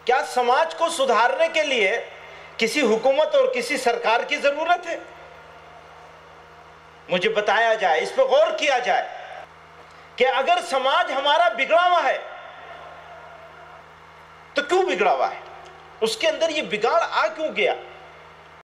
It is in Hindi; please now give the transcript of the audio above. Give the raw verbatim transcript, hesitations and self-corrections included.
क्या समाज को सुधारने के लिए किसी हुकूमत और किसी सरकार की जरूरत है? मुझे बताया जाए, इस पर गौर किया जाए कि अगर समाज हमारा बिगड़ा हुआ है तो क्यों बिगड़ा हुआ है, उसके अंदर ये बिगाड़ आ क्यों गया?